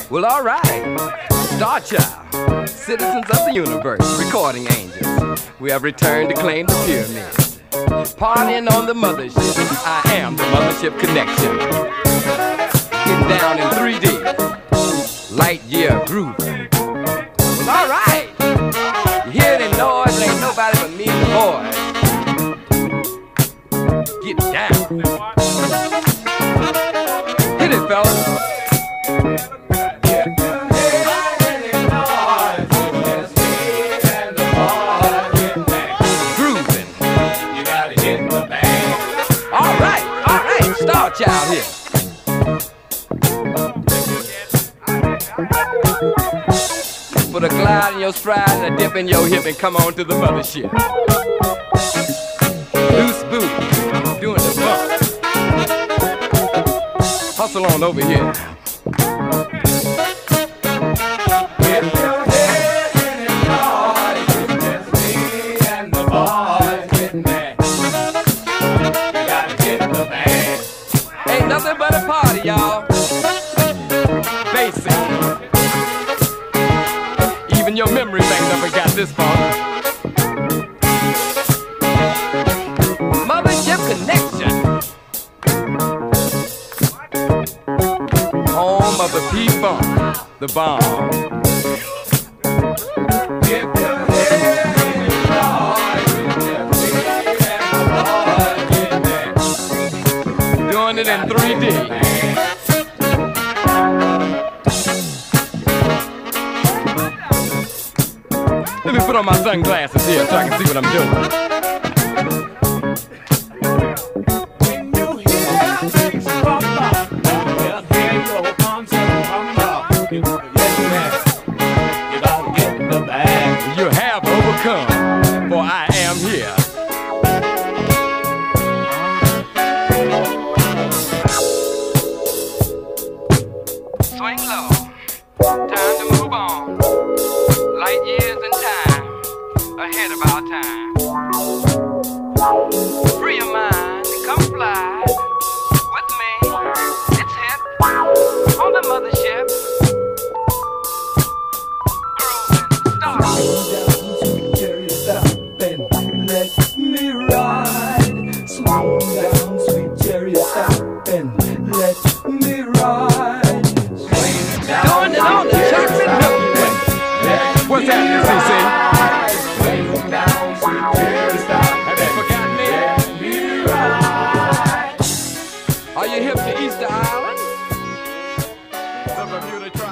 Well, alright. Star Child, citizens of the universe, recording angels. We have returned to claim the pyramids. Partying on the mothership. I am the Mothership Connection. Getting down in 3D. Light year grooving. Well, alright. You hear that noise? It ain't nobody but me and the boys. Get down. Hit it, fellas. Star Child here. Put a glide in your stride and a dip in your hip and come on to the mothership. Loose booty, doing the bump. Hustle on over here. Nothing but a party, y'all. Basic. Even your memory bank never got this far. Mothership Connection. Home of the P-Funk, the bomb. Doing it in 3D. Let me put on my sunglasses here so I can see what I'm doing. When you hear things from up, your concert from up. You gotta get in the bag. You have overcome, for I am here. Swing low, time to move on. Light years and time, ahead of our time. Free your mind and come fly with me. It's hip on the mothership. Grooving, Let me ride. Slow down, sweet chariot, stop and let me ride. doing it on the chocolate milk. What's happening, CC? Have you forgotten me? Are you hip to Easter Island? The Bermuda Triangle.